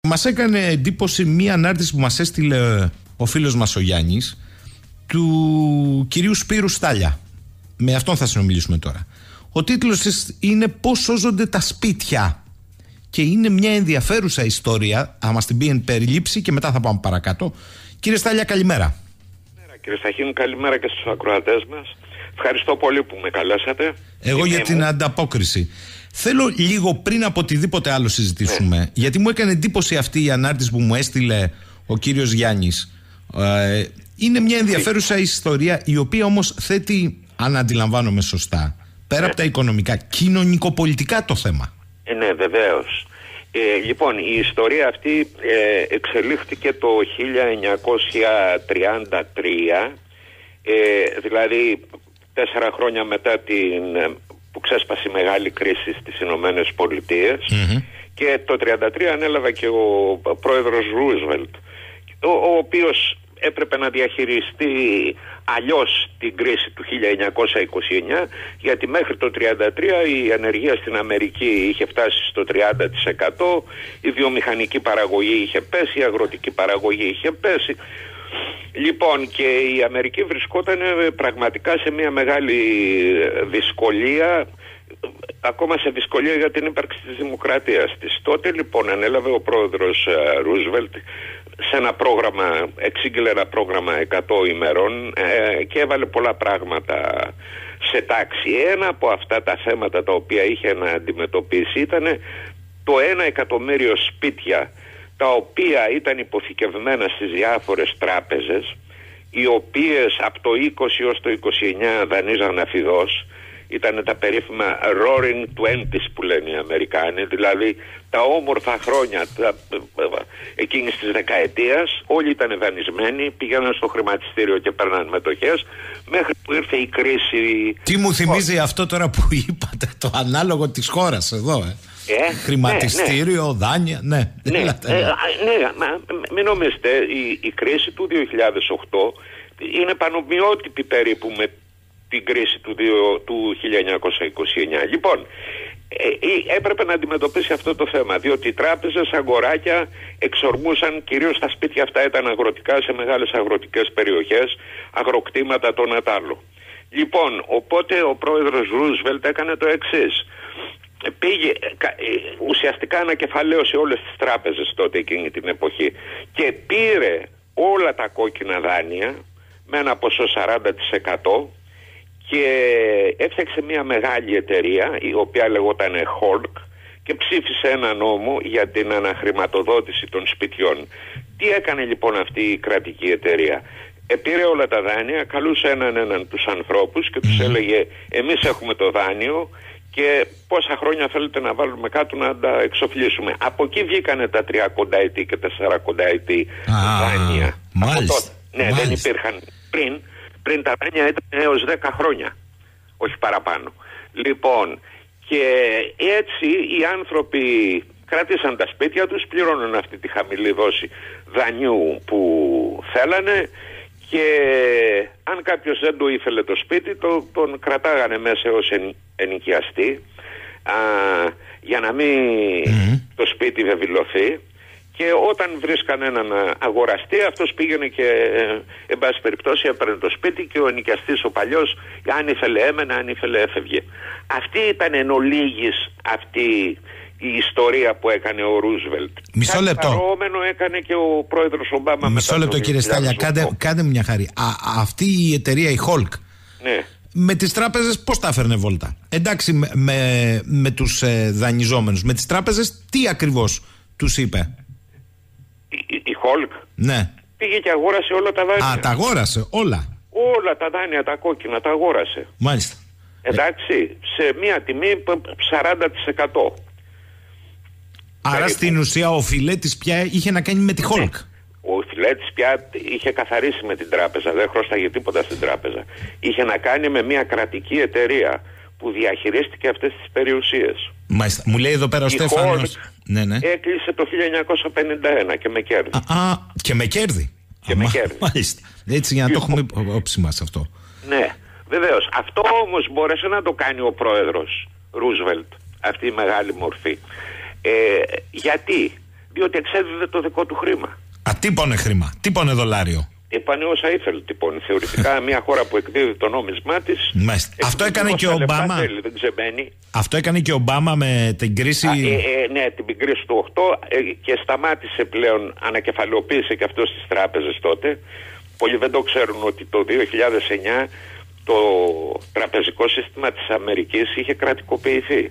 Μας έκανε εντύπωση μία ανάρτηση που μας έστειλε ο φίλος μας ο Γιάννης, του κυρίου Σπύρου Στάλια. Με αυτόν θα συνομιλήσουμε τώρα. Ο τίτλος είναι «Πώς σώζονται τα σπίτια». Και είναι μια ενδιαφέρουσα ιστορία. Θα μας την πει εν περιλήψη και μετά θα πάμε παρακάτω. Κύριε Στάλια, καλημέρα. Κύριε Σταχίνου, καλημέρα και στους ακροατές μας. Ευχαριστώ πολύ που με καλέσατε. Εγώ για την ανταπόκριση. Θέλω λίγο πριν από οτιδήποτε άλλο συζητήσουμε, γιατί μου έκανε εντύπωση αυτή η ανάρτηση που μου έστειλε ο κύριος Γιάννης. Είναι μια ενδιαφέρουσα ιστορία, η οποία όμως θέτει, αν αντιλαμβάνομαι σωστά, πέρα από τα οικονομικά, κοινωνικοπολιτικά το θέμα. Ναι, βεβαίως. Λοιπόν, η ιστορία αυτή εξελίχθηκε το 1933, δηλαδή 4 χρόνια μετά που ξέσπασε η μεγάλη κρίση στις Ηνωμένες Πολιτείες, και το 1933 ανέλαβε και ο πρόεδρος Ρούσβελτ, ο οποίος έπρεπε να διαχειριστεί αλλιώς την κρίση του 1929, γιατί μέχρι το 1933 η ανεργία στην Αμερική είχε φτάσει στο 30%, η βιομηχανική παραγωγή είχε πέσει, η αγροτική παραγωγή είχε πέσει. Λοιπόν, και η Αμερική βρισκόταν πραγματικά σε μια μεγάλη δυσκολία, ακόμα σε δυσκολία για την ύπαρξη της δημοκρατίας της. Τότε λοιπόν ανέλαβε ο πρόεδρος Ρούσβελτ σε ένα πρόγραμμα, εξήγηλε ένα πρόγραμμα 100 ημερών και έβαλε πολλά πράγματα σε τάξη. Ένα από αυτά τα θέματα τα οποία είχε να αντιμετωπίσει ήταν το 1 εκατομμύριο σπίτια τα οποία ήταν υποθηκευμένα στις διάφορες τράπεζες, οι οποίες από το 20 έως το 29 δανείζαν αφιδώς. Ήταν τα περίφημα roaring 20s που λένε οι Αμερικάνοι, δηλαδή τα όμορφα χρόνια εκείνης της δεκαετίας. Όλοι ήταν δανεισμένοι, πήγαιναν στο χρηματιστήριο και παίρναν μετοχές, μέχρι που ήρθε η κρίση. Τι μου θυμίζει αυτό τώρα που είπατε, το ανάλογο της χώρας εδώ, χρηματιστήριο, δάνεια, ναι. Μην νομίζετε, η κρίση του 2008 είναι πανομοιότυπη περίπου με την κρίση του 1929. Λοιπόν, έπρεπε να αντιμετωπίσει αυτό το θέμα, διότι οι τράπεζες, αγοράκια εξορμούσαν, κυρίως τα σπίτια αυτά ήταν αγροτικά, σε μεγάλες αγροτικές περιοχές, αγροκτήματα το ένα τ' άλλο. Λοιπόν, οπότε ο πρόεδρος Ρούσβελτ έκανε το εξής. Πήγε, ουσιαστικά ανακεφαλαίωσε όλες τις τράπεζες τότε εκείνη την εποχή και πήρε όλα τα κόκκινα δάνεια με ένα ποσό 40% και έφτιαξε μια μεγάλη εταιρεία η οποία λεγόταν Holk και ψήφισε ένα νόμο για την αναχρηματοδότηση των σπιτιών. Τι έκανε λοιπόν αυτή η κρατική εταιρεία? Πήρε όλα τα δάνεια, καλούσε έναν τους ανθρώπους και τους έλεγε εμείς έχουμε το δάνειο και πόσα χρόνια θέλετε να βάλουμε κάτω να τα εξοφλήσουμε. Από εκεί βγήκανε τα 30 ετή και τα 40 ετή δάνεια. Μάλιστα. Ναι, δεν υπήρχαν πριν τα δάνεια ήταν έως 10 χρόνια, όχι παραπάνω. Λοιπόν, και έτσι οι άνθρωποι κράτησαν τα σπίτια τους, πληρώνουν αυτή τη χαμηλή δόση δανειού που θέλανε και αν κάποιος δεν το ήθελε το σπίτι, τον κρατάγανε μέσα ως ενοικιαστή για να μην το σπίτι βεβηλωθεί. Και όταν βρίσκαν έναν αγοραστή, αυτός πήγαινε και εν πάση περιπτώσει έπαιρνε το σπίτι και ο ενοικιαστής ο παλιός, αν ήθελε έμενε, αν ήθελε έφευγε. Αυτή ήταν εν ολίγης αυτή η ιστορία που έκανε ο Ρούσβελτ. Μισό λεπτό. Παρόμοιο έκανε και ο πρόεδρος Ομπάμα. Μισό λεπτό κύριε Στάλια, κάντε μου μια χάρη. Αυτή η εταιρεία, η Holk, ναι, με τις τράπεζες πώς τα έφερνε βόλτα? Εντάξει, με τους δανειζόμενους. Με τις τράπεζες τι ακριβώς τους είπε? Η Holk, ναι, πήγε και αγόρασε όλα τα δάνεια. Τα αγόρασε όλα? Όλα τα δάνεια, τα κόκκινα, τα αγόρασε. Μάλιστα. Εντάξει, σε μια τιμή 40%. Άρα περίπου. Στην ουσία ο Φιλέτης πια είχε να κάνει με τη Holk. Ο Φιλέτης πια είχε καθαρίσει με την τράπεζα, δεν χρωστάγε τίποτα στην τράπεζα. Είχε να κάνει με μια κρατική εταιρεία που διαχειρίστηκε αυτές τις περιουσίες. Μάλιστα. Μου λέει εδώ πέρα ο Στέφανος. Ναι. Έκλεισε το 1951 και με κέρδη. Και με κέρδη. Μάλιστα. Έτσι για να το έχουμε υπόψη μας αυτό. Ναι, βεβαίως. Αυτό όμως μπόρεσε να το κάνει ο πρόεδρος Ρούσβελτ, αυτή η μεγάλη μορφή. Γιατί? διότι εξέδιδε το δικό του χρήμα. Τύπωνε χρήμα, τύπωνε δολάριο. Είπανε όσα ήθελε, τύπωνε. Θεωρητικά μια χώρα που εκδίδει το νόμισμά της. Αυτό έκανε και ο Ομπάμα. Δεν ξεμένει. Αυτό έκανε και ο Ομπάμα με την κρίση. Ναι, την κρίση του 8 και σταμάτησε πλέον, ανακεφαλαιοποίησε και αυτό στις τράπεζες τότε. Πολλοί δεν το ξέρουν ότι το 2009 το τραπεζικό σύστημα της Αμερικής είχε κρατικοποιηθεί.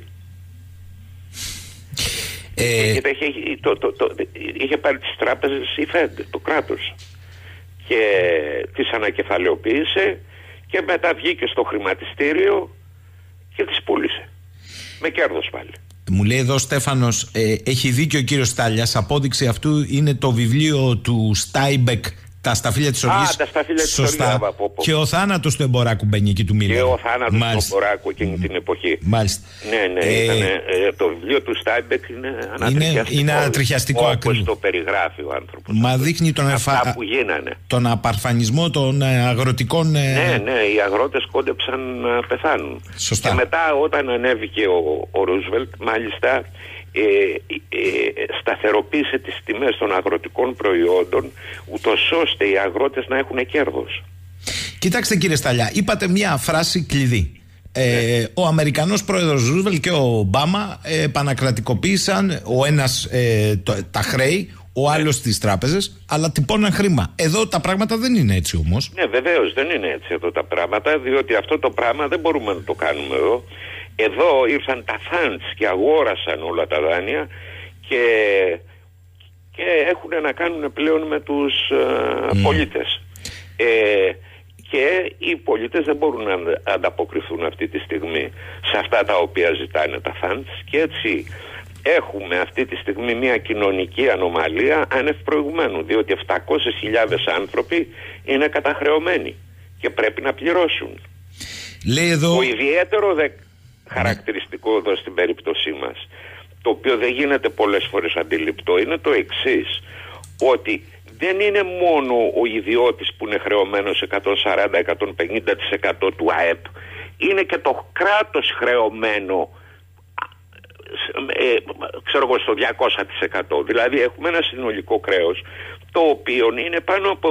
Είχε πάρει τις τράπεζες η Fed, το κράτος, και τις ανακεφαλαιοποίησε και μετά βγήκε στο χρηματιστήριο και τις πούλησε με κέρδος πάλι. Μου λέει εδώ ο Στέφανος, έχει δίκιο ο κύριος Στάλιας, απόδειξη αυτού είναι το βιβλίο του Στάιμπεκ, τα σταφύλια της οργής. Τα σταφύλια της οργής. Και ο θάνατος του Εμποράκου μπαίνει εκεί του Μίλλερ. Και ο θάνατος του Εμποράκου εκείνη την εποχή. Μάλιστα. Ναι, το βιβλίο του Στάιμπεκ είναι ανατριχιαστικό. Όπως το περιγράφει ο άνθρωπος. Μα δείχνει αυτά που γίνανε. Τον απαρφανισμό των αγροτικών. Ναι, οι αγρότες κόντεψαν να πεθάνουν. Σωστά. Και μετά όταν ανέβηκε ο Ρούσβελτ, μάλιστα σταθεροποίησε τις τιμές των αγροτικών προϊόντων, ούτως ώστε οι αγρότες να έχουν κέρδος. Κοιτάξτε κύριε Σταλιά, είπατε μια φράση κλειδί. Ο Αμερικανός πρόεδρος Ρούσβελτ και ο Ομπάμα επανακρατικοποίησαν ο ένας τα χρέη, ο άλλος τις τράπεζες, αλλά τυπώναν χρήμα. Εδώ τα πράγματα δεν είναι έτσι όμως. Ναι, βεβαίως δεν είναι έτσι εδώ τα πράγματα, διότι αυτό το πράγμα δεν μπορούμε να το κάνουμε εδώ. Εδώ ήρθαν τα funds και αγόρασαν όλα τα δάνεια και έχουν να κάνουν πλέον με τους πολίτες. Και οι πολίτες δεν μπορούν να ανταποκριθούν αυτή τη στιγμή σε αυτά τα οποία ζητάνε τα funds, και έτσι έχουμε αυτή τη στιγμή μια κοινωνική ανομαλία άνευ προηγουμένου, διότι 700.000 άνθρωποι είναι καταχρεωμένοι και πρέπει να πληρώσουν. Λέει εδώ... Το ιδιαίτερο χαρακτηριστικό εδώ στην περίπτωσή μας, το οποίο δεν γίνεται πολλές φορές αντιληπτό, είναι το εξής, ότι δεν είναι μόνο ο ιδιώτης που είναι χρεωμένος 140-150% του ΑΕΠ, είναι και το κράτος χρεωμένο ξέρω εγώ στο 200%. Δηλαδή έχουμε ένα συνολικό χρέος το οποίο είναι πάνω από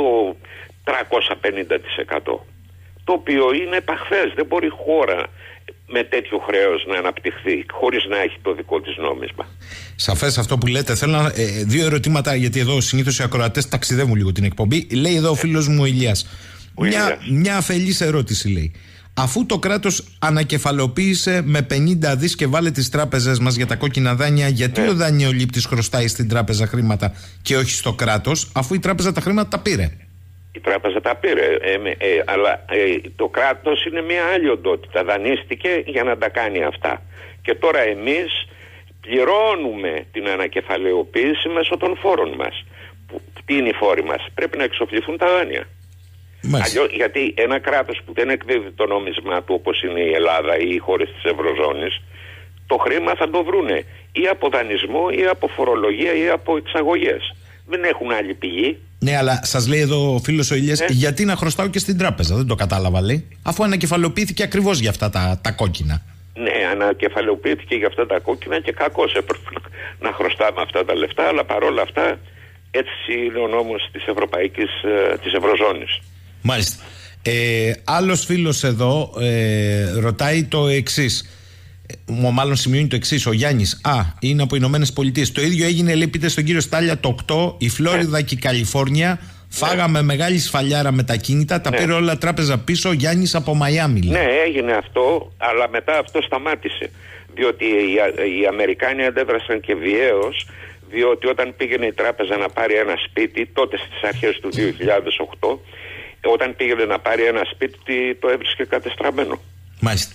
350%, το οποίο είναι επαχθές. Δεν μπορεί χώρα με τέτοιο χρέος να αναπτυχθεί χωρίς να έχει το δικό της νόμισμα. Σαφές αυτό που λέτε. Θέλω δύο ερωτήματα, γιατί εδώ συνήθως οι ακροατές ταξιδεύουν λίγο την εκπομπή. Λέει εδώ ο φίλος μου ο Ηλίας. Μια αφελής ερώτηση λέει. Αφού το κράτος ανακεφαλοποίησε με 50 δις και βάλε τις τράπεζες μας για τα κόκκινα δάνεια, γιατί ο δανειολήπτης χρωστάει στην τράπεζα χρήματα και όχι στο κράτος, αφού η τράπεζα τα χρήματα τα πήρε? Η τράπεζα τα πήρε, αλλά το κράτος είναι μια άλλη οντότητα. Δανείστηκε για να τα κάνει αυτά. Και τώρα εμείς πληρώνουμε την ανακεφαλαιοποίηση μέσω των φόρων μας. Τι είναι οι φόροι μας? Πρέπει να εξοφληθούν τα δάνεια. Γιατί ένα κράτος που δεν εκδίδει το νόμισμά του, όπως είναι η Ελλάδα ή οι χώρες της Ευρωζώνης, το χρήμα θα το βρούνε ή από δανεισμό ή από φορολογία ή από εξαγωγές. Δεν έχουν άλλη πηγή. Ναι, αλλά σας λέει εδώ ο φίλος ο Ηλίας, γιατί να χρωστάω και στην τράπεζα? Δεν το κατάλαβα, λέει. Αφού ανακεφαλαιοποιήθηκε ακριβώς για αυτά τα κόκκινα. Ναι, ανακεφαλαιοποιήθηκε για αυτά τα κόκκινα και κακώς έπρεπε να χρωστάμε αυτά τα λεφτά, αλλά παρόλα αυτά έτσι είναι ο νόμος της Ευρωζώνης. Μάλιστα. Άλλος φίλος εδώ ρωτάει το εξής. Μάλλον σημειώνει το εξής ο Γιάννης. Είναι από Ηνωμένες Πολιτείες. Το ίδιο έγινε, λέει, πείτε στον κύριο Στάλια, το 8, η Φλόριδα και η Καλιφόρνια. Φάγαμε μεγάλη σφαλιάρα με τα κίνητα, τα πήρε όλα τράπεζα πίσω. Γιάννης από Μαϊάμι. Ναι, έγινε αυτό, αλλά μετά αυτό σταμάτησε. Διότι οι Αμερικάνοι αντέδρασαν και βιαίως, διότι όταν πήγαινε η τράπεζα να πάρει ένα σπίτι, τότε στις αρχές του 2008, όταν πήγαινε να πάρει ένα σπίτι, το έβρισκε κατεστραμμένο. Μάλιστα.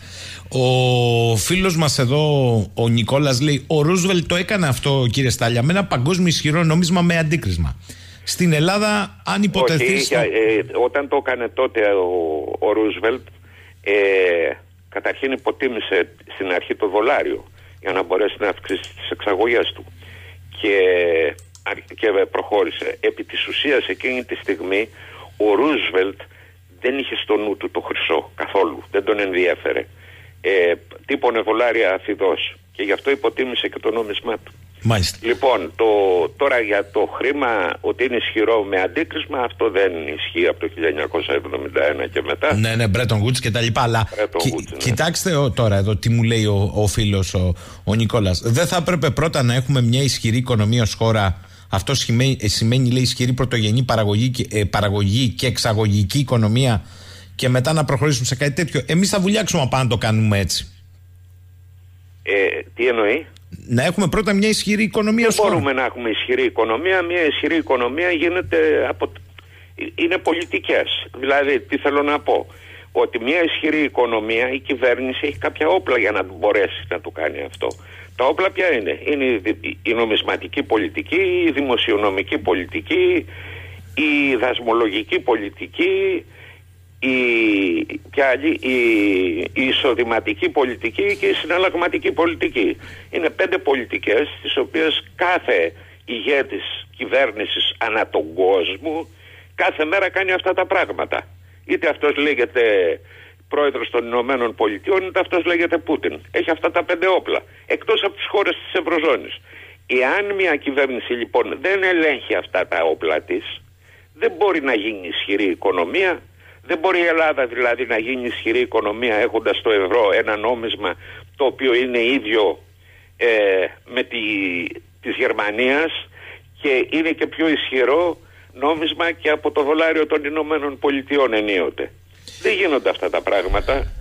Ο φίλος μας εδώ, ο Νικόλας, λέει: ο Ρούσβελτ το έκανε αυτό, κύριε Στάλια, με ένα παγκόσμιο ισχυρό νόμισμα με αντίκρισμα. Στην Ελλάδα, αν υποτεθεί. Όταν το έκανε τότε ο Ρούσβελτ, καταρχήν υποτίμησε στην αρχή το δολάριο για να μπορέσει να αυξήσει τις εξαγωγές του. Και προχώρησε. Επί της ουσίας, εκείνη τη στιγμή, ο Ρούσβελτ δεν είχε στο νου του το χρυσό καθόλου. Δεν τον ενδιέφερε. Τύπωνε δολάρια αφιδώς. Και γι' αυτό υποτίμησε και το νόμισμά του. Μάλιστα. Λοιπόν, τώρα για το χρήμα ότι είναι ισχυρό με αντίκρισμα, αυτό δεν ισχύει από το 1971 και μετά. Ναι, Bretton Woods και τα λοιπά. Αλλά κοιτάξτε τώρα εδώ τι μου λέει ο φίλος ο Νικόλας. Δεν θα έπρεπε πρώτα να έχουμε μια ισχυρή οικονομία ως χώρα? Αυτό σημαίνει λέει ισχυρή πρωτογενή παραγωγή και εξαγωγική οικονομία, και μετά να προχωρήσουμε σε κάτι τέτοιο. Εμείς θα βουλιάξουμε πάνω να το κάνουμε έτσι. Τι εννοεί? Να έχουμε πρώτα μια ισχυρή οικονομία. Δεν μπορούμε να έχουμε ισχυρή οικονομία. Μια ισχυρή οικονομία γίνεται είναι πολιτικές. Δηλαδή, τι θέλω να πω? Ότι μια ισχυρή οικονομία, η κυβέρνηση έχει κάποια όπλα για να μπορέσει να το κάνει αυτό. Τα όπλα ποια είναι? Είναι η νομισματική πολιτική, η δημοσιονομική πολιτική, η δασμολογική πολιτική, η εισοδηματική πολιτική και η συναλλαγματική πολιτική. Είναι 5 πολιτικές τις οποίες κάθε ηγέτης κυβέρνησης ανά τον κόσμο κάθε μέρα κάνει αυτά τα πράγματα. Είτε αυτός λέγεται πρόεδρος των Ηνωμένων Πολιτειών, είτε αυτός λέγεται Πούτιν. Έχει αυτά τα 5 όπλα, εκτός από τις χώρες της Ευρωζώνης. Εάν μια κυβέρνηση λοιπόν δεν ελέγχει αυτά τα όπλα της, δεν μπορεί να γίνει ισχυρή οικονομία. Δεν μπορεί η Ελλάδα δηλαδή να γίνει ισχυρή οικονομία έχοντας το ευρώ, ένα νόμισμα το οποίο είναι ίδιο με της Γερμανίας και είναι και πιο ισχυρό νόμισμα και από το δολάριο των Ηνωμένων Πολιτειών ενίοτε. Δεν γίνονται αυτά τα πράγματα.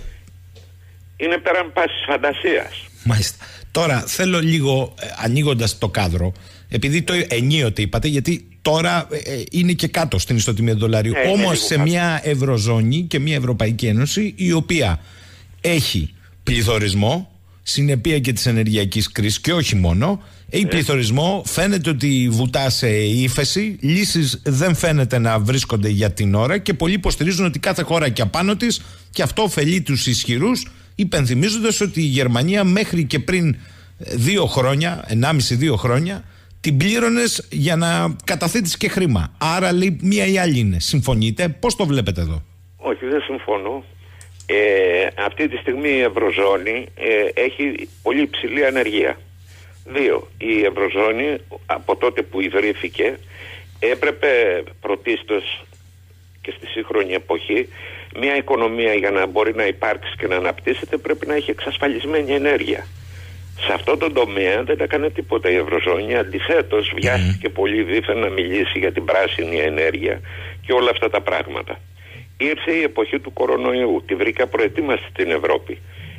Είναι πέραν πάσης φαντασίας. Μάλιστα. Τώρα θέλω λίγο, ανοίγοντας το κάδρο, επειδή το ενίοτε είπατε, γιατί τώρα είναι και κάτω στην ιστοτιμία του δολάριου. Όμως σε μια Ευρωζώνη και μια Ευρωπαϊκή Ένωση η οποία έχει πληθωρισμό, συνεπία και της ενεργειακής κρίσης και όχι μόνο, έχει πληθωρισμό, φαίνεται ότι βουτά σε ύφεση, λύσεις δεν φαίνεται να βρίσκονται για την ώρα και πολλοί υποστηρίζουν ότι κάθε χώρα και απάνω της, και αυτό ωφελεί τους ισχυρούς, υπενθυμίζοντας ότι η Γερμανία μέχρι και πριν 2 χρόνια, 1,5-2 χρόνια, την πλήρωνες για να καταθέτεις και χρήμα. Άρα λέει μία ή άλλη είναι. Συμφωνείτε? Πώς το βλέπετε εδώ? Όχι, δεν συμφωνώ. Αυτή τη στιγμή η Ευρωζώνη έχει πολύ υψηλή ανεργία. 2. Η Ευρωζώνη από τότε που ιδρύθηκε έπρεπε πρωτίστως και στη σύγχρονη εποχή μια οικονομία για να μπορεί να υπάρξει και να αναπτύσσεται πρέπει να έχει εξασφαλισμένη ενέργεια. Σε αυτό το τομέα δεν έκανε τίποτα η Ευρωζώνη. Αντιθέτως, βιάστηκε πολύ δίθεν να μιλήσει για την πράσινη ενέργεια και όλα αυτά τα πράγματα. Ήρθε η εποχή του κορονοϊού. Τη βρήκα προετοίμαστη στην Ευρώπη.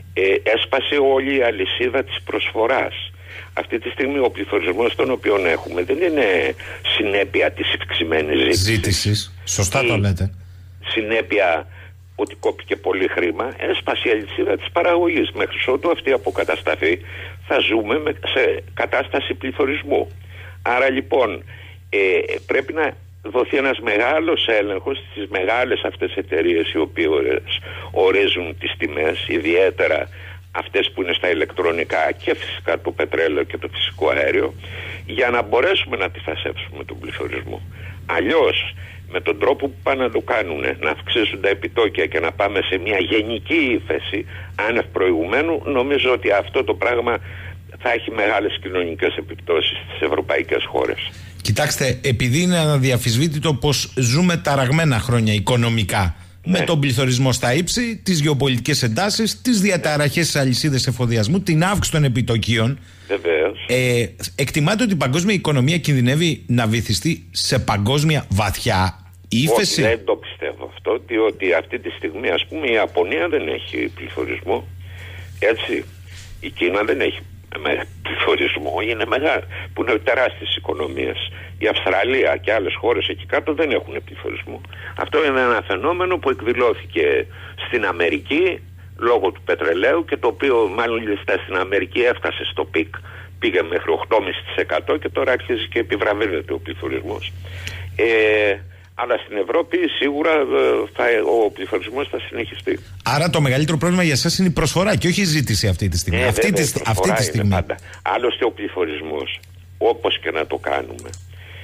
Έσπασε όλη η αλυσίδα της προσφοράς. Αυτή τη στιγμή ο πληθωρισμός τον οποίο έχουμε δεν είναι συνέπεια της ευξημένης ζήτησης. Σωστά το λέτε. Συνέπεια ότι κόπηκε πολύ χρήμα, έσπασε η αλυσίδα της παραγωγής. Μέχρι ότου αυτή αποκατασταθεί θα ζούμε σε κατάσταση πληθωρισμού. Άρα λοιπόν πρέπει να δοθεί ένας μεγάλος έλεγχος στις μεγάλες αυτές εταιρείες οι οποίες ορίζουν τις τιμές, ιδιαίτερα αυτές που είναι στα ηλεκτρονικά και φυσικά το πετρέλαιο και το φυσικό αέριο, για να μπορέσουμε να αντιφασέψουμε τον πληθωρισμό. Αλλιώς με τον τρόπο που πάνε να το κάνουν, να αυξήσουν τα επιτόκια και να πάμε σε μια γενική ύφεση άνευ προηγουμένου, νομίζω ότι αυτό το πράγμα θα έχει μεγάλες κοινωνικές επιπτώσεις στις ευρωπαϊκές χώρες. Κοιτάξτε, επειδή είναι αδιαφυσβήτητο πως ζούμε ταραγμένα χρόνια οικονομικά, με τον πληθωρισμό στα ύψη, τις γεωπολιτικές εντάσεις, τις διαταραχές στις αλυσίδες εφοδιασμού, την αύξηση των επιτοκίων. Βεβαίως. Εκτιμάτε ότι η παγκόσμια οικονομία κινδυνεύει να βυθιστεί σε παγκόσμια βαθιά ύφεση? Όχι, δεν το πιστεύω αυτό, διότι αυτή τη στιγμή ας πούμε η Ιαπωνία δεν έχει πληθωρισμό. Έτσι, η Κίνα δεν έχει πληθωρισμό, είναι μεγάλη, που είναι τεράστιες οικονομίες. Η Αυστραλία και άλλες χώρες εκεί κάτω δεν έχουν πληθωρισμό. Αυτό είναι ένα φαινόμενο που εκδηλώθηκε στην Αμερική λόγω του πετρελαίου και το οποίο μάλιστα στην Αμερική έφτασε στο πικ, πήγε μέχρι 8,5% και τώρα αρχίζει και επιβραβεύεται ο πληθωρισμός. Αλλά στην Ευρώπη σίγουρα ο πληθωρισμός θα συνεχιστεί. Άρα το μεγαλύτερο πρόβλημα για εσάς είναι η προσφορά και όχι η ζήτηση αυτή τη στιγμή. Αυτή τη στιγμή. Πάντα. Άλλωστε ο πληθωρισμός, όπως και να το κάνουμε,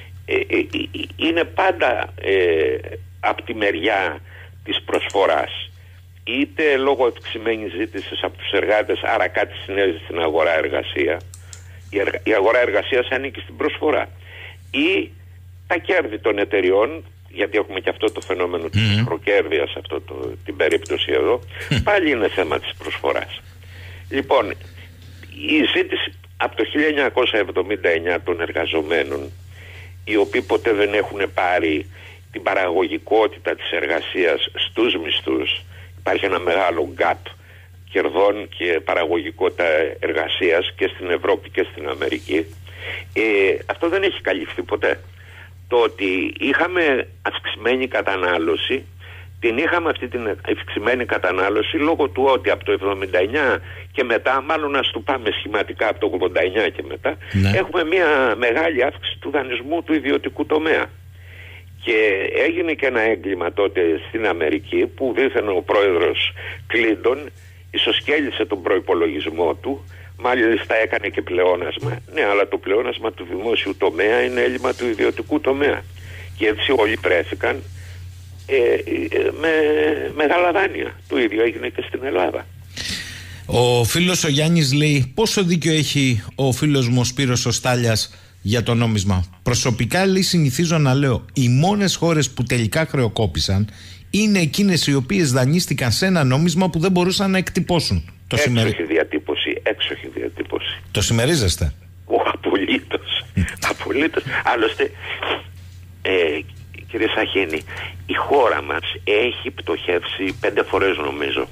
είναι πάντα από τη μεριά της προσφοράς. Είτε λόγω αυξημένης ζήτησης από τους εργάτες, άρα κάτι συνέβη στην αγορά εργασία, η αγορά εργασίας ανήκει στην προσφορά, ή τα κέρδη των εταιριών, γιατί έχουμε και αυτό το φαινόμενο της μικροκέρδειας σε την περίπτωση εδώ, πάλι είναι θέμα της προσφοράς. Λοιπόν, η ζήτηση από το 1979 των εργαζομένων, οι οποίοι ποτέ δεν έχουν πάρει την παραγωγικότητα της εργασίας στους μισθούς, υπάρχει ένα μεγάλο gap κερδών και παραγωγικότητα εργασίας και στην Ευρώπη και στην Αμερική, αυτό δεν έχει καλυφθεί ποτέ. Το ότι είχαμε αυξημένη κατανάλωση, την είχαμε αυτή την αυξημένη κατανάλωση λόγω του ότι από το 79 και μετά, μάλλον να το πάμε σχηματικά από το 89 και μετά, έχουμε μια μεγάλη αύξηση του δανεισμού του ιδιωτικού τομέα. Και έγινε και ένα έγκλημα τότε στην Αμερική που δήθεν ο πρόεδρος Κλίντον ισοσκέλισε τον προϋπολογισμό του, μάλιστα έκανε και πλεόνασμα. Ναι, αλλά το πλεόνασμα του δημόσιου τομέα είναι έλλειμμα του ιδιωτικού τομέα. Και έτσι όλοι πρέθηκαν με μεγάλα δάνεια. Το ίδιο έγινε και στην Ελλάδα. Ο φίλος ο Γιάννης λέει πόσο δίκιο έχει ο φίλος μου ο Σπύρος ο Στάλιας για το νόμισμα. Προσωπικά, λέει, συνηθίζω να λέω οι μόνες χώρες που τελικά χρεοκόπησαν είναι εκείνες οι οποίες δανείστηκαν σε ένα νόμισμα που δεν μπορούσαν να εκτυπώσουν. Έξοχη διατύπωση, έξοχη διατύπωση. Το συμμερίζεστε? Απολύτως. Απολύτως. Άλλωστε, κύριε Σαχίνη, η χώρα μας έχει πτωχεύσει 5 φορές νομίζω.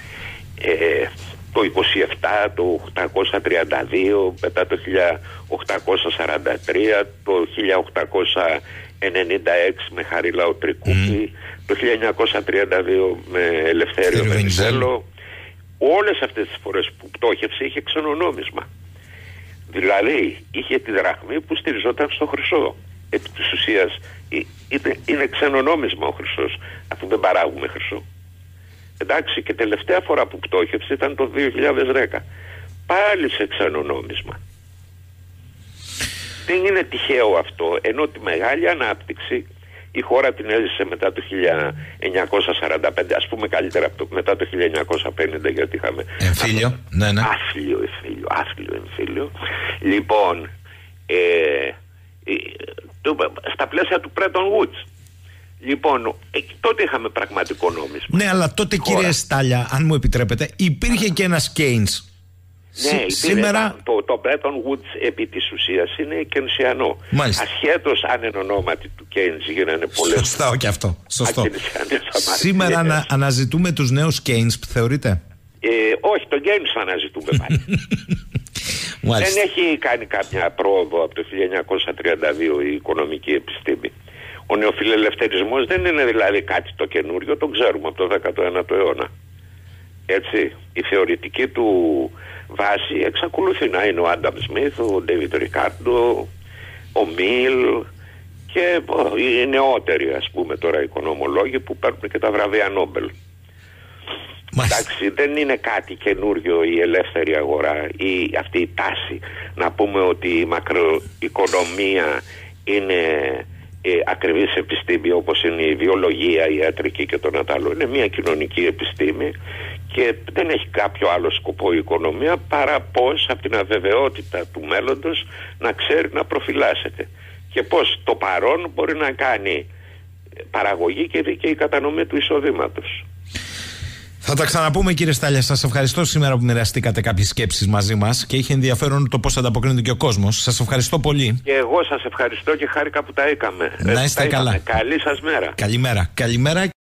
Το 27, το 832, μετά το 1843, το 1896 με Χαρίλαο Τρικούπη, το 1932 με Ελευθέριο Βενιζέλο. Όλες αυτές τις φορές που πτώχευσε είχε ξενονόμισμα. Δηλαδή είχε τη δραχμή που στηριζόταν στο χρυσό. Επί της ουσίας είναι ξενονόμισμα ο χρυσός, αφού δεν παράγουμε χρυσό. Εντάξει, και τελευταία φορά που πτώχευσε ήταν το 2010. Πάλι σε ξενονόμισμα. Δεν είναι τυχαίο αυτό, ενώ τη μεγάλη ανάπτυξη η χώρα την έζησε μετά το 1945, ας πούμε καλύτερα μετά το 1950, γιατί είχαμε εμφύλιο, ναι. Άθλιο εμφύλιο. Λοιπόν, στα πλαίσια του Bretton Woods. Λοιπόν, τότε είχαμε πραγματικό νόμισμα. Ναι, αλλά τότε, κύριε Στάλια, αν μου επιτρέπετε, υπήρχε και ένας Keynes. Ναι, σήμερα το Bretton Woods επί της ουσίας είναι κενσιανό. Ασχέτως αν εν ονόματι του Keynes γίνανε πολλές. Σωστά, και αυτό. Σωστό. Σήμερα αναζητούμε τους νέους Keynes, θεωρείτε? Όχι, τον Keynes θα αναζητούμε πάλι. Δεν έχει κάνει κάποια πρόοδο από το 1932 η οικονομική επιστήμη. Ο νεοφιλελευθερισμός δεν είναι δηλαδή κάτι το καινούριο, το ξέρουμε από το 19ο αιώνα. Έτσι, η θεωρητική του βάση εξακολουθεί να είναι ο Άνταμ Σμιθ, ο Ντέιβιντ Ρικάρντο, ο Μιλ και οι νεότεροι, ας πούμε τώρα, οικονομολόγοι που παίρνουν και τα βραβεία Νόμπελ. Εντάξει, δεν είναι κάτι καινούριο η ελεύθερη αγορά ή αυτή η τάση να πούμε ότι η μακροοικονομία είναι ακριβής επιστήμη όπως είναι η βιολογία, η ιατρική και το άλλο. Είναι μια κοινωνική επιστήμη και δεν έχει κάποιο άλλο σκοπό η οικονομία παρά πως από την αβεβαιότητα του μέλλοντος να ξέρει να προφυλάσσεται και πως το παρόν μπορεί να κάνει παραγωγή και δίκαιη κατανομή του εισοδήματος. Θα τα ξαναπούμε, κύριε Στάλια. Σας ευχαριστώ σήμερα που μοιραστήκατε κάποιες σκέψεις μαζί μας και είχε ενδιαφέρον το πώς ανταποκρίνεται και ο κόσμος. Σας ευχαριστώ πολύ. Και εγώ σας ευχαριστώ και χάρηκα που τα έκαμε. Να είστε καλά. Καλή σας μέρα. Καλημέρα.